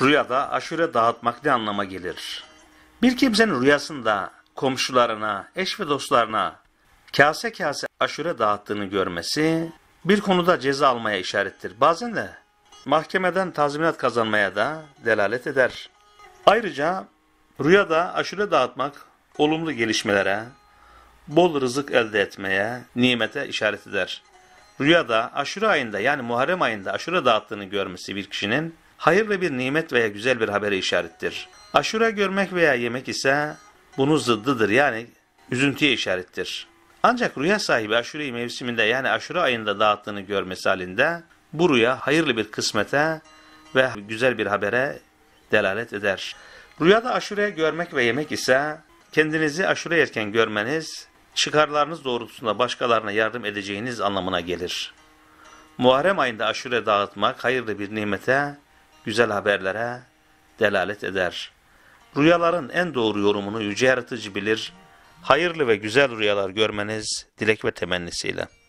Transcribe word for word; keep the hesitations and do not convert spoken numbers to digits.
Rüyada aşure dağıtmak ne anlama gelir? Bir kimsenin rüyasında komşularına, eş ve dostlarına kase kase aşure dağıttığını görmesi bir konuda ceza almaya işarettir. Bazen de mahkemeden tazminat kazanmaya da delalet eder. Ayrıca rüyada aşure dağıtmak olumlu gelişmelere, bol rızık elde etmeye, nimete işaret eder. Rüyada aşure ayında yani Muharrem ayında aşure dağıttığını görmesi bir kişinin hayırlı bir nimet veya güzel bir habere işarettir. Aşure görmek veya yemek ise bunun zıddıdır, yani üzüntüye işarettir. Ancak rüya sahibi aşure mevsiminde yani aşure ayında dağıttığını görmesi halinde bu rüya hayırlı bir kısmete ve güzel bir habere delalet eder. Rüyada aşure görmek ve yemek ise kendinizi aşure yerken görmeniz, çıkarlarınız doğrultusunda başkalarına yardım edeceğiniz anlamına gelir. Muharrem ayında aşure dağıtmak hayırlı bir nimete, güzel haberlere delalet eder. Rüyaların en doğru yorumunu Yüce Yaratıcı bilir. Hayırlı ve güzel rüyalar görmeniz dilek ve temennisiyle.